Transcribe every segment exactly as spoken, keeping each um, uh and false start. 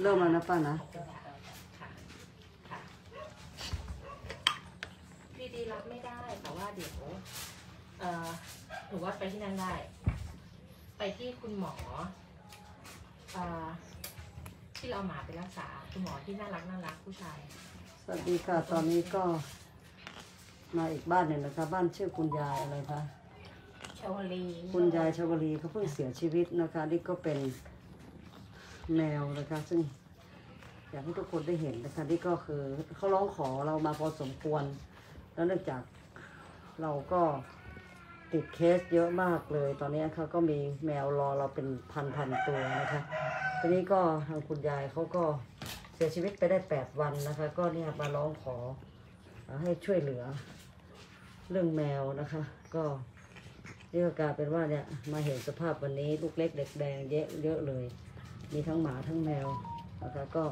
เริ่มแล้วนะป้านะดีดีรับไม่ได้แต่ว่าเดี๋ยวเอ่อหนูว่าไปที่นั่นได้ไปที่คุณหมอเอ่อที่เราหมาไปรักษาคุณหมอที่น่ารักน่ารักผู้ชายสวัสดีค่ะตอนนี้ก็มาอีกบ้านหนึ่งนะคะบ้านชื่อคุณยายอะไรคะชาวลีคุณยายชาวลีเขาเพิ่งเสียชีวิตนะคะนี่ก็เป็นแมวนะคะซึ่งอยากให้ทุกคนได้เห็นนะคะนี่ก็คือเขาร้องขอเรามาพอสมควรแล้วเนื่องจากเราก็ติดเคสเยอะมากเลยตอนนี้เขาก็มีแมวรอเราเป็นพันพันตัวนะคะทีนี้ก็ทางคุณยายเขาก็เสียชีวิตไปได้แปดวันนะคะก็เนี่ยมาร้องขอให้ช่วยเหลือเรื่องแมวนะคะก็นี่ก็กลายเป็นว่าเนี่ยมาเห็นสภาพวันนี้ลูกเล็กเด็กแดงเยอะเยอะเลยมีทั้งหมาทั้งแมวนะคะก็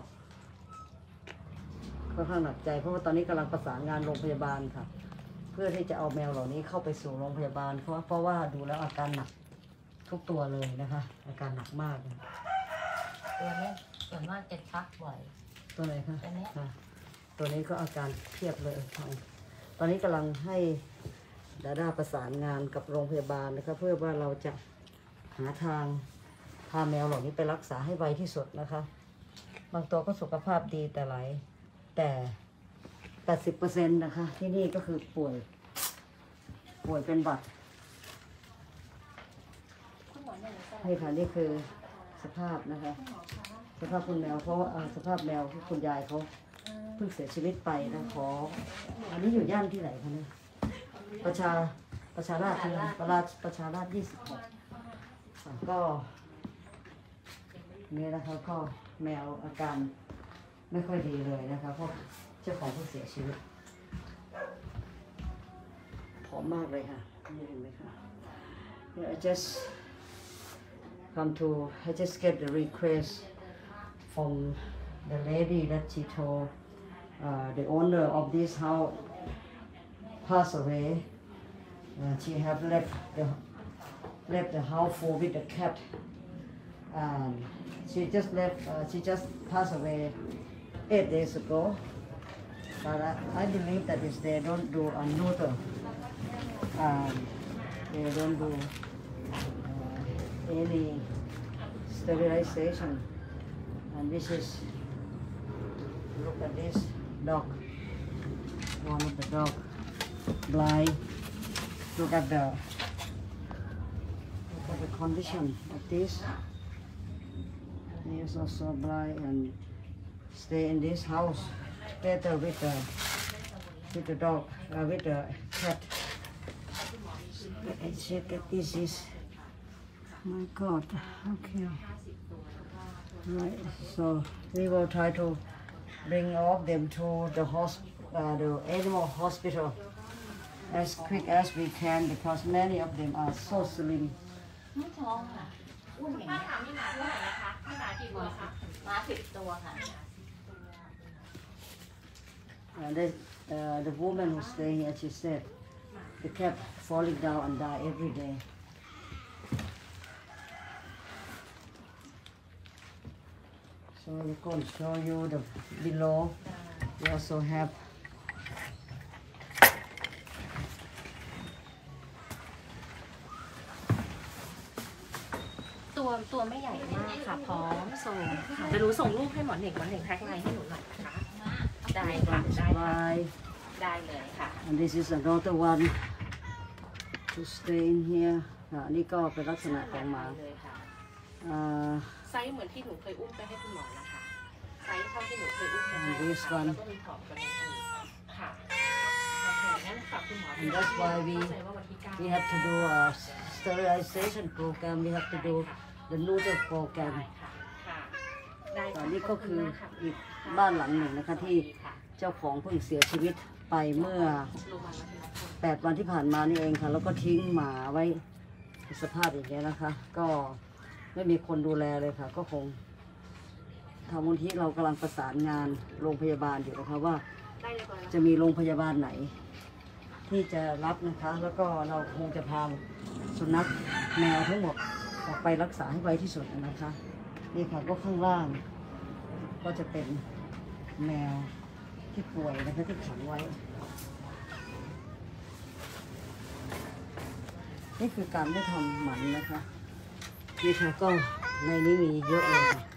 ค่อนข้างหนักใจเพราะว่าตอนนี้กำลังประสานงานโรงพยาบาลค่ะเพื่อที่จะเอาแมวเหล่านี้เข้าไปสู่โรงพยาบาลเพราะเพราะว่าดูแล้วอาการหนักทุกตัวเลยนะคะอาการหนักมากตัวนี้ส่วนมากจะชักบ่อยตัวไหนคะตัวนี้ค่ะตัวนี้ก็อาการเพียบเลยตอนนี้กำลังให้ดาด้าประสานงานกับโรงพยาบาลนะคะเพื่อว่าเราจะหาทางพาแมวเหล่านี้ไปรักษาให้ไวที่สุดนะคะบางตัวก็สุขภาพดีแต่หลายแต่แปดสิบเปอร์เซ็นต์นะคะที่นี่ก็คือป่วยป่วยเป็นบัตรให้ค่ะนี่คือสภาพนะคะสภาพคุณแมวเพราะว่าสภาพแมวที่คุณยายเขาเพิ่งเสียชีวิตไปนะขออันนี้อยู่ย่านที่ไหนคะเนี่ยประชาประชาราษฎร์ประชาประชาราษฎร์ยี่สิบหกก็นี่นะคะก็แมวอาการไม่ค่อยดีเลยนะคะเพราะเจ้าของเพิ่งเสียชีวิตผอมมากเลยค่ะนี่เห็นไหมคะ I just come to I just get the request from the lady that she told uh, the owner of this house passed away uh, she have left the left the house full with the cat and she just left uh, she just passed away eight days ago but I, I believe that is they don't do a neuter um, they don't do uh, any sterilization and this is look at this dog one of the dog blind look at the look at the condition of this he is also blind and stay in this house together with the with the dog uh, with the cat and check that this is my god okay right so we will try to bring all of them to the hosp uh, the animal hospital as quick as we can because many of them are so slim ไม่ท้องค่ะอ้วนอย่างนี้ถามนี่หมาเท่าไหร่นะคะนี่หมากี่ตัวคะหมาสิบตัวค่ะ and then uh, the woman who stay here she said they kept falling down and die every day so we're going to show you the below we also have ตัวตัวไม่ใหญ่มากค่ะพร้อมส่งค่ะจะรู้ส่งรูปให้หมอหนึ่งหมอหนึ่งแท็กไลน์ให้หนูหน่อยนะคะได้ค่ะได้ค่ะได้เลยค่ะ and this is another one to stay in here อันนี้ก็เป็นลักษณะของหมาไซส์เหมือนที่หนูเคยอุ้มไปให้คุณหมอนะคะไซส์เท่าที่หนูเคยอุ้มไปให้ค่ะแล้วก็มีของตัวนี้ค่ะงั้นฝากคุณหมอ and that's why we we have to do a sterilization program we have to do the neuter program อันนี้ก็คืออีกบ้านหลังหนึ่งนะคะที่เจ้าของเพิ่งเสียชีวิตไปเมื่อแปดวันที่ผ่านมานี่เองค่ะแล้วก็ทิ้งหมาไว้สภาพอย่างนี้นะคะก็ไม่มีคนดูแลเลยค่ะก็คงทางมูลที่เรากำลังประสานงานโรงพยาบาลอยู่นะคะว่าจะมีโรงพยาบาลไหนที่จะรับนะคะแล้วก็เราคงจะพาสุนัขแมวทั้งหมดออกไปรักษาให้ไวที่สุดนะคะนี่ค่ะก็ข้างล่างก็จะเป็นแมวที่ป่วยนะคะที่ขังไว้นี่คือการได้ทำหมันนะคะนี่ค่ะก็ในนี้มีเยอะเลยค่ะ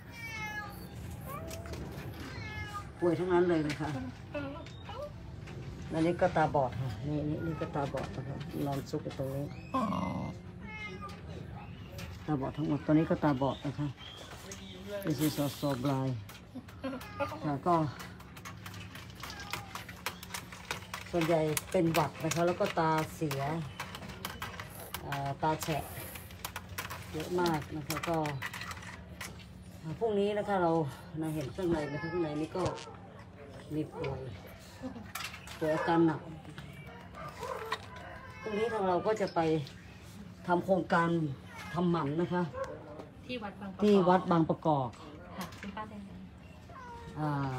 ป่วยทั้งนั้นเลยนะคะอันนี้ก็ตาบอดค่ะนี่นี่นี่ก็ตาบอดนะคะนอนซุกอยู่ตรงนี้ตาบอดทั้งหมดตัวนี้ก็ตาบอดนะคะ This is also blind ค่ะก็ส่วนใหญ่เป็นหวัดนะคะแล้วก็ตาเสียตาแฉะเยอะมากนะคะก็พรุ่งนี้นะคะเราเราเห็นข้างในนะคะข้างในนี้ก็มีป่วยป่วยอาการหนักพรุ่งนี้ทางเราก็จะไปทำโครงการทำหมันนะคะที่วัดบางประกอบที่วัดบางประกอบค่ะคุณป้าได้ไหมอ่า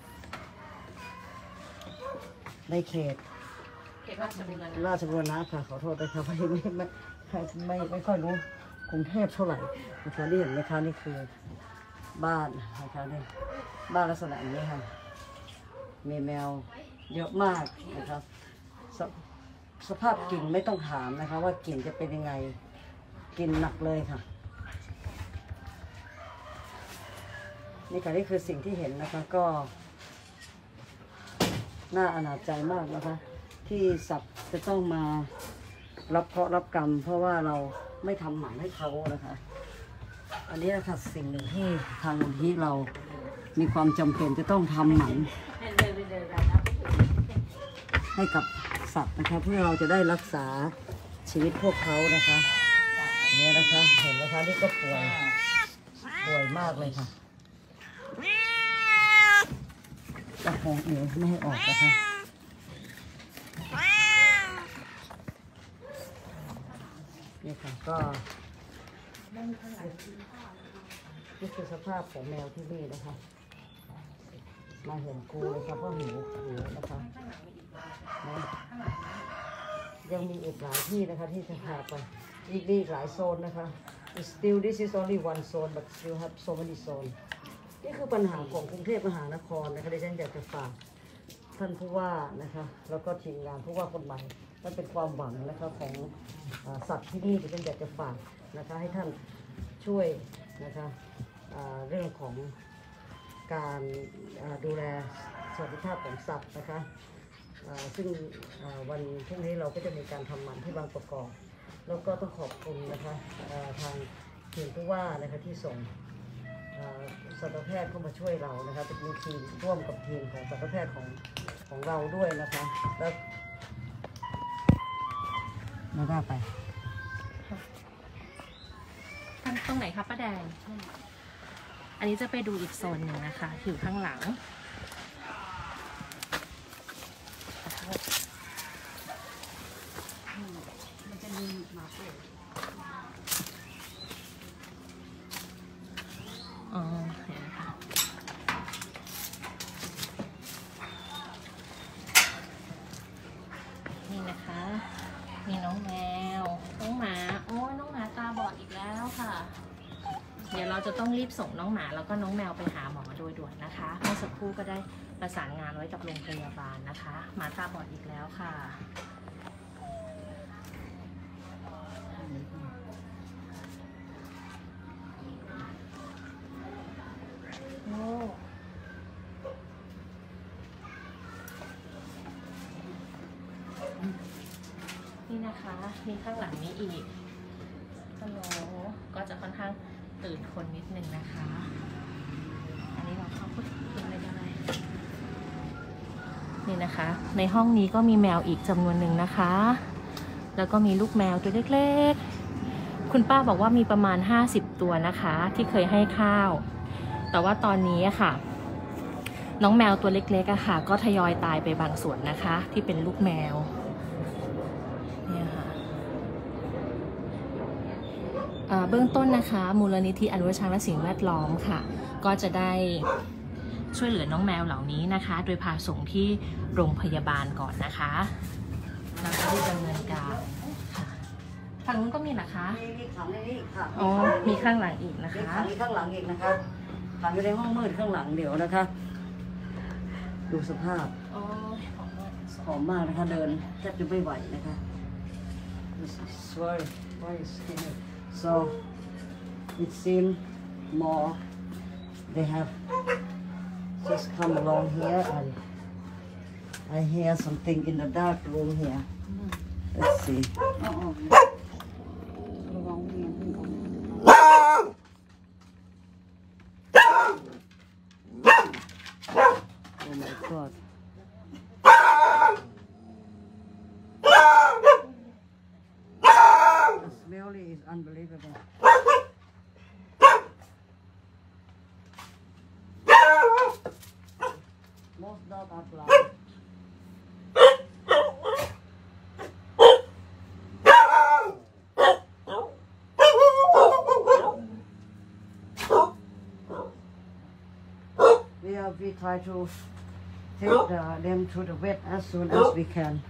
ในเขตเขตราชบุรณะราชบุรณะค่ะขอโทษด้วยค่ะไม่ไม่ไม่ไม่ไม่ค่อยรู้กรุงเทพเท่าไหร่นะคะนี่เห็นไหมคะนี่คือบ้านนะคะนี่บ้านลักษณะนี้ค่ะมีแมวเยอะมากนะครับสสภาพกลิ่นไม่ต้องถามนะคะว่ากลิ่นจะเป็นยังไงกลิ่นหนักเลยค่ะนี่ค่ะนี่คือสิ่งที่เห็นนะคะก็น่าอนาจใจมากนะคะที่สัตว์จะต้องมารับเคราะห์รับกรรมเพราะว่าเราไม่ทำหมันให้เขานะคะอันนี้นะคะสิ่งหนึ่งที่ทางมูลที่เรามีความจำเป็นจะต้องทำหมันให้กับสัตว์นะคะเพื่อเราจะได้รักษาชีวิตพวกเขานะคะเนี่ยนะคะเห็นไหมคะนี่ก็ป่วยป่วยมากเลยค่ะจะคงเดี๋ยวไม่ให้ออกนะคะนี่ค่ะก็นี่คือสภาพของแมวที่นี่นะคะมาเห็นกูเลยค่ะเพราะหิวหิวนะคะยังมีอีกหลายที่นะคะที่จะพาไปอีกอีกหลายโซนนะคะ still this is only one zone but still have so many zone นี่คือปัญหาของกรุงเทพมหานครนะคะดิฉันอยากจะฝากท่านผู้ว่านะคะแล้วก็ทีมงานผู้ว่าคนใหม่นั่นเป็นความหวังนะคะของสัตว์ที่นี่ดิฉันอยากจะฝากนะคะให้ท่านช่วยนะคะเรื่องของการดูแลสวัสดิภาพของสัตว์นะคะซึ่งวันพรุ่งนี้เราก็จะมีการทำหมันที่บางประกอบแล้วก็ต้องขอบคุณนะคะทางทีมผู้ว่านะคะที่ส่งสัตวแพทย์เข้ามาช่วยเรานะคะเป็นทีมร่วมกับทีมของสัตวแพทย์ของของเราด้วยนะคะแล้วมาได้ไปตรงไหนคะป้าแดงอันนี้จะไปดูอีกโซนหนึ่งนะคะอยู่ข้างหลังมันจะมีหมาป่วยอ๋อเห็นค่ะนี่นะคะมีน้องแมวน้องหมาโอ้ยน้องหมาตาบอดอีกแล้วค่ะเดี๋ยวเราจะต้องรีบส่งน้องหมาแล้วก็น้องแมวไปหาหมอโดยด่วนนะคะเมื่อสักครู่ก็ได้ประสานงานไว้กับโรงพยาบาลนะคะหมาตาบอดอีกแล้วค่ะโอ้นี่นะคะมีข้างหลังนี้อีกฮัลโหลก็จะค่อนข้างตื่นคนนิดนึงนะคะ อันนี้เราเข้าพูดคุยอะไรกันเลยนี่นะคะในห้องนี้ก็มีแมวอีกจำนวนหนึ่งนะคะแล้วก็มีลูกแมวตัวเล็กๆคุณป้าบอกว่ามีประมาณห้าสิบตัวนะคะที่เคยให้ข้าวแต่ว่าตอนนี้ค่ะน้องแมวตัวเล็กๆอะค่ะก็ทยอยตายไปบางส่วนนะคะที่เป็นลูกแมวเนี่ยค่ะเบื้องต้นนะคะมูลนิธิอนุรักษ์ช้างและสิ่งแวดล้อมค่ะก็จะได้ช่วยเหลือน้องแมวเหล่านี้นะคะโดยพาส่งที่โรงพยาบาลก่อนนะคะแล้วก็ได้ดำเนินการค่ะฝั่งนู้นก็มีนะคะมีมีขังในนี้ค่ะอ๋อมีข้างหลังอีกนะคะมีขังข้างหลังอีกนะคะขังอยู่ในห้องมืดข้างหลังเดี๋ยวนะคะ ดูสภาพโอ้ยหอมมากหอมมากนะคะเดินแทบจะไม่ไหวนะคะ It's very very skinny so it seems more they have just come along here and I hear something in the dark room here let's see อ๋อระวังเมียขึ้นก่อน oh my god the smell is unbelievable most dogs are blind we are we try to take the, them to the vet as soon as we can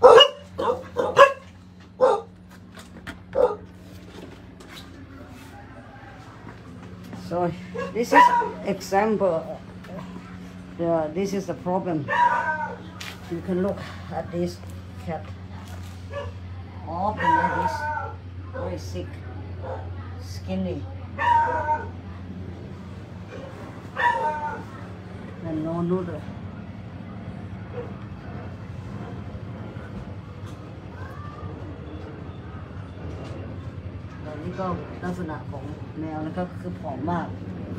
so this is example uh, this is the problem you can look at this cat all the ladies very sick skinny and no noodleตอนนี้ก็ลักษณะของแมวนะครับคือผอมมาก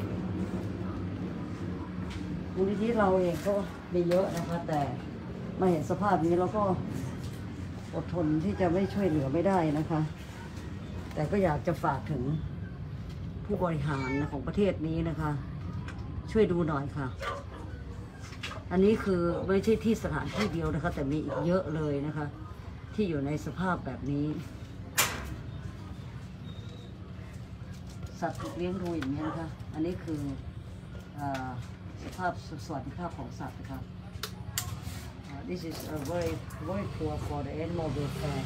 มูลนิธิเราเองก็มีเยอะนะคะแต่มาเห็นสภาพนี้เราก็อดทนที่จะไม่ช่วยเหลือไม่ได้นะคะแต่ก็อยากจะฝากถึงผู้บริหารของประเทศนี้นะคะช่วยดูหน่อยค่ะอันนี้คือไม่ใช่ที่สถานที่เดียวนะคะแต่มีอีกเยอะเลยนะคะที่อยู่ในสภาพแบบนี้สัตว์ถูกเลี้ยงดูอย่างนี้นะคะอันนี้คือสภาพสวัสดิภาพของสัตว์นะคะ This is a very very poor for the animal welfare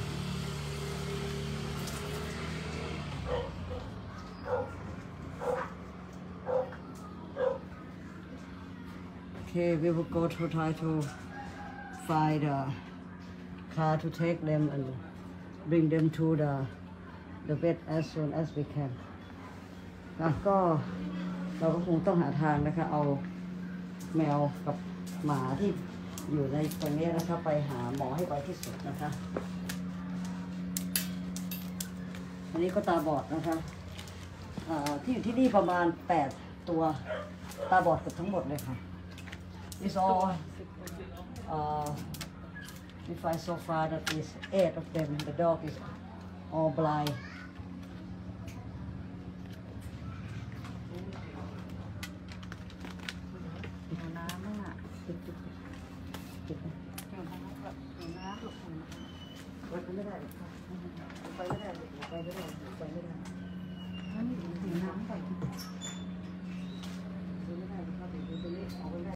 Okay, we will go to try to find a car to take them and bring them to the the vet as soon as we can. นะก็เราก็คงต้องหาทางนะคะเอาแมวกับหมาที่อยู่ในตรงนี้นะคะไปหาหมอให้ไวที่สุดนะคะอันนี้ก็ตาบอดนะคะที่อยู่ที่นี่ประมาณแปดตัวตาบอดเกือบทั้งหมดเลยค่ะIt's all, uh, we find so far that is eight of them. The dog is all blind. น้ำอ่ะเก็บเดี๋ยวน้ำหลบน้ำหลบไปไม่ได้ไปไม่ได้ไปไม่ได้ไปไม่